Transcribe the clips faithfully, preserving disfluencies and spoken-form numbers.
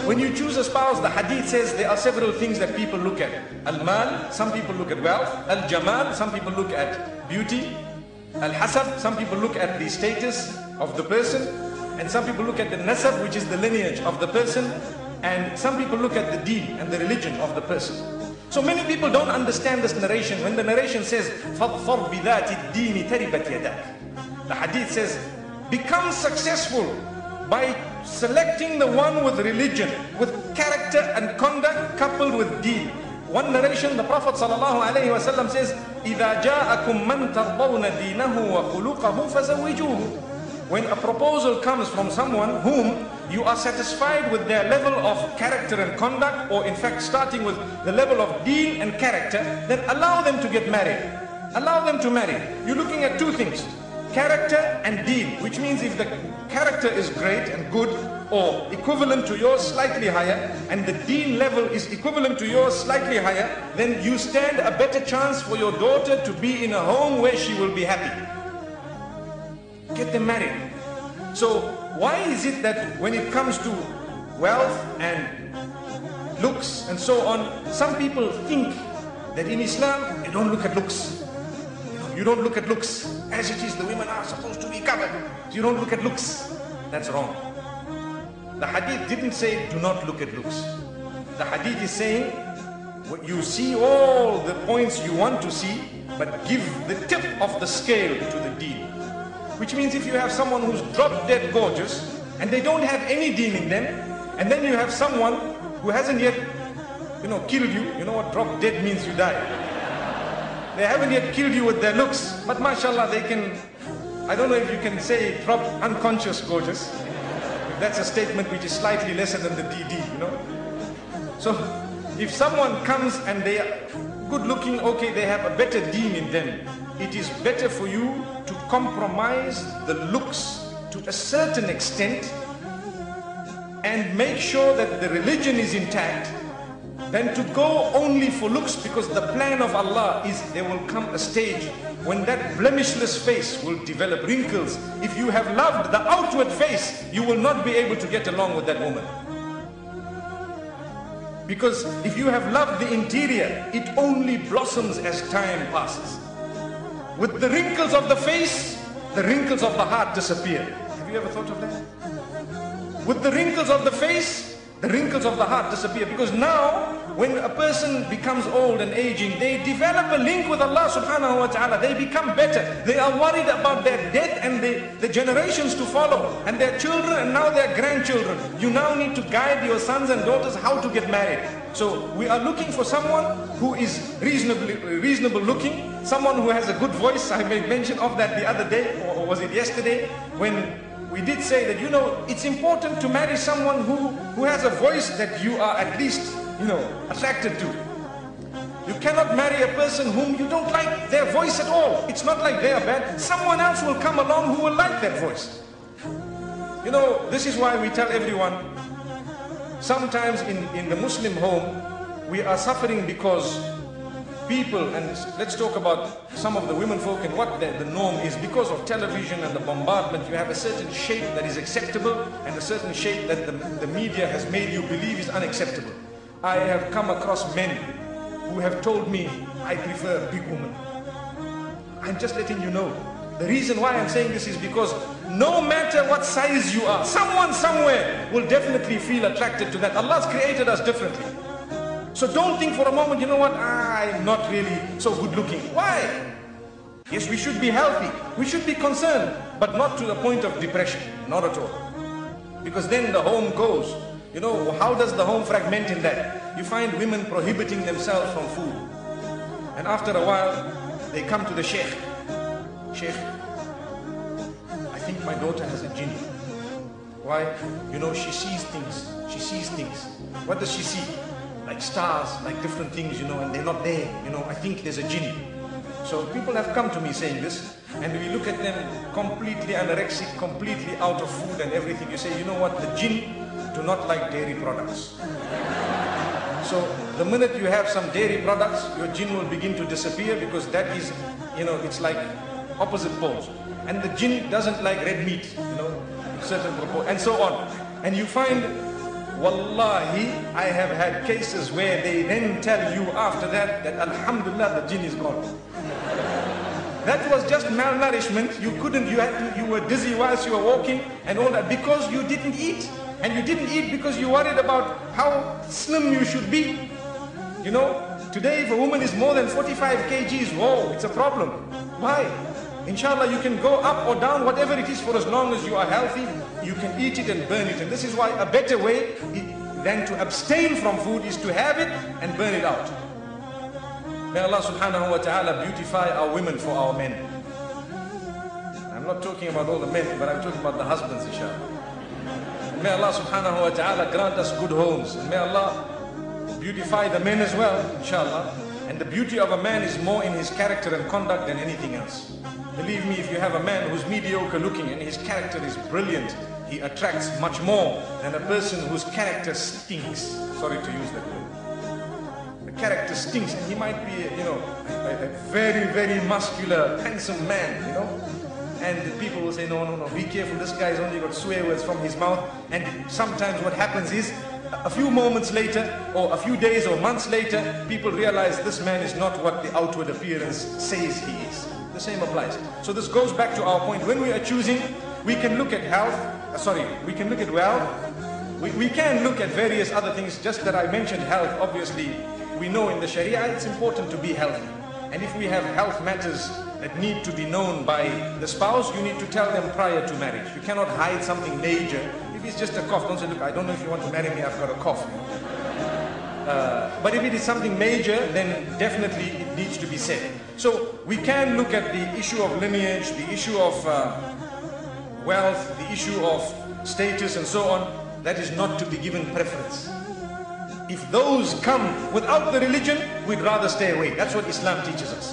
When you choose a spouse, the hadith says there are several things that people look at. Al-mal, some people look at wealth. Al-jamal, some people look at beauty. Al-hasab, some people look at the status of the person. And some people look at the nasab, which is the lineage of the person. And some people look at the deen and the religion of the person. So many people don't understand this narration. When the narration says, فَضْفَرْ بِذَاتِ الدِّينِ تَرِبَتْ يَدَاكَ, the hadith says, become successful by selecting the one with religion, with character and conduct coupled with deen. One narration, the Prophet ﷺ says, إِذَا جَاءَكُمْ مَنْ تَرْضَوْنَ دِينَهُ وَخُلُقَهُ فَزَوِّجُوهُ. When a proposal comes from someone whom you are satisfied with their level of character and conduct, or in fact starting with the level of deen and character, then allow them to get married. Allow them to marry. You're looking at two things, character and deen, which means if the character is great and good or equivalent to yours, slightly higher, and the deen level is equivalent to yours, slightly higher, then you stand a better chance for your daughter to be in a home where she will be happy. Get them married. So why is it that when it comes to wealth and looks and so on, some people think that in Islam you don't look at looks. You don't look at looks. As it is, the women are supposed to be covered. You don't look at looks. That's wrong. The hadith didn't say do not look at looks. The hadith is saying you see all the points you want to see, but give the tip of the scale to the deen. Which means if you have someone who's drop dead gorgeous and they don't have any deen in them, and then you have someone who hasn't yet, you know, killed you. You know what drop dead means? You die. They haven't yet killed you with their looks, but mashallah they can, I don't know if you can say drop unconscious gorgeous. That's a statement which is slightly lesser than the D D, you know. So if someone comes and they are good looking, okay, they have a better deen in them, it is better for you to compromise the looks to a certain extent and make sure that the religion is intact than to go only for looks, because the plan of Allah is there will come a stage when that blemishless face will develop wrinkles. If you have loved the outward face, you will not be able to get along with that woman. Because if you have loved the interior, it only blossoms as time passes. With the wrinkles of the face, the wrinkles of the heart disappear. Have you ever thought of that? With the wrinkles of the face, the wrinkles of the heart disappear. Because now, when a person becomes old and aging, they develop a link with Allah subhanahu wa ta'ala. They become better. They are worried about their death and the, the generations to follow, and their children and now their grandchildren. You now need to guide your sons and daughters how to get married. So we are looking for someone who is reasonably reasonable looking, someone who has a good voice. I made mention of that the other day, or was it yesterday, when we did say that, you know, it's important to marry someone who, who has a voice that you are at least, you know, attracted to. You cannot marry a person whom you don't like their voice at all. It's not like they are bad. Someone else will come along who will like that voice. You know, this is why we tell everyone, sometimes in, in the Muslim home, we are suffering because people, and let's talk about some of the women folk and what the, the norm is. Because of television and the bombardment, you have a certain shape that is acceptable and a certain shape that the, the media has made you believe is unacceptable. I have come across men who have told me, I prefer a big woman. I'm just letting you know. The reason why I'm saying this is because no matter what size you are, someone somewhere will definitely feel attracted to that. Allah's created us differently. So don't think for a moment, you know what, I'm not really so good looking. Why? Yes, we should be healthy. We should be concerned, but not to the point of depression. Not at all. Because then the home goes. You know, how does the home fragment in that? You find women prohibiting themselves from food. And after a while, they come to the sheikh. Sheikh, I think my daughter has a jinn. Why? You know, she sees things. She sees things. What does she see? Like stars, like different things, you know, and they're not there. You know, I think there's a jinn. So people have come to me saying this, and we look at them completely anorexic, completely out of food and everything. You say, you know what, the jinn do not like dairy products. So the minute you have some dairy products, your jinn will begin to disappear, because that is, you know, it's like opposite poles. And the jinn doesn't like red meat, you know, certain proportion, and so on. And you find Wallahi, I have had cases where they then tell you after that that Alhamdulillah, the jinn is gone. That was just malnourishment. You couldn't, you had to, you were dizzy whilst you were walking and all that because you didn't eat. And you didn't eat because you worried about how slim you should be. You know, today if a woman is more than forty-five kilograms, whoa, it's a problem. Why? Inshallah, you can go up or down, whatever it is, for as long as you are healthy, you can eat it and burn it. And this is why a better way than to abstain from food is to have it and burn it out. May Allah subhanahu wa ta'ala beautify our women for our men. I'm not talking about all the men, but I'm talking about the husbands, inshallah. May Allah subhanahu wa ta'ala grant us good homes. May Allah beautify the men as well, inshallah. And the beauty of a man is more in his character and conduct than anything else. Believe me, if you have a man who's mediocre looking and his character is brilliant, he attracts much more than a person whose character stinks. Sorry to use that word. The character stinks, and he might be, you know, a, a very, very muscular, handsome man, you know. And people will say, no, no, no, be careful, this guy's only got swear words from his mouth. And sometimes what happens is, a few moments later, or a few days or months later, people realize this man is not what the outward appearance says he is. The same applies. So this goes back to our point. When we are choosing, we can look at health, uh, sorry, we can look at wealth, we, we can look at various other things. Just that I mentioned health, obviously, we know in the Sharia it's important to be healthy. And if we have health matters that need to be known by the spouse, you need to tell them prior to marriage. You cannot hide something major. If it's just a cough, don't say, look, I don't know if you want to marry me, I've got a cough. Uh, but if it is something major, then definitely it needs to be said. So we can look at the issue of lineage, the issue of uh, wealth, the issue of status and so on. That is not to be given preference. If those come without the religion, we'd rather stay away. That's what Islam teaches us.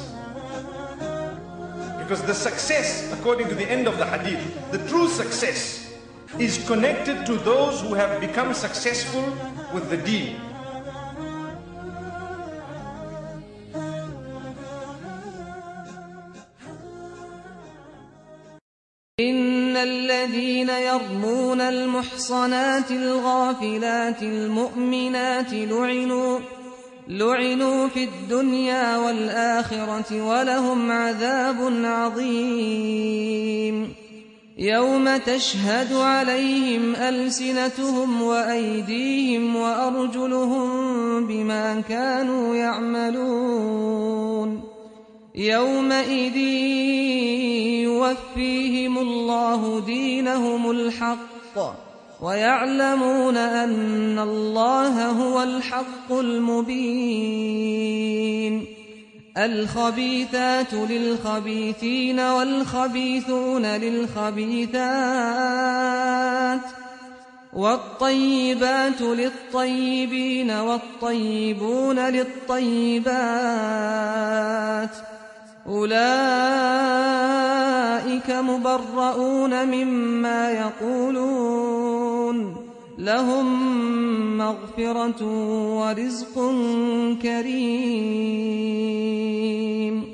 Because the success, according to the end of the hadith, the true success is connected to those who have become successful with the deen. إن الذين يرمون المحصنات الغافلات المؤمنات لعنوا لعنوا في الدنيا والآخرة ولهم عذاب عظيم يوم تشهد عليهم ألسنتهم وأيديهم وأرجلهم بما كانوا يعملون يومئذ يوفيهم الله دينهم الحق ويعلمون أن الله هو الحق المبين الخبيثات للخبيثين والخبيثون للخبيثات والطيبات للطيبين والطيبون للطيبات أولئك مبرؤون مما يقولون لهم مغفرة ورزق كريم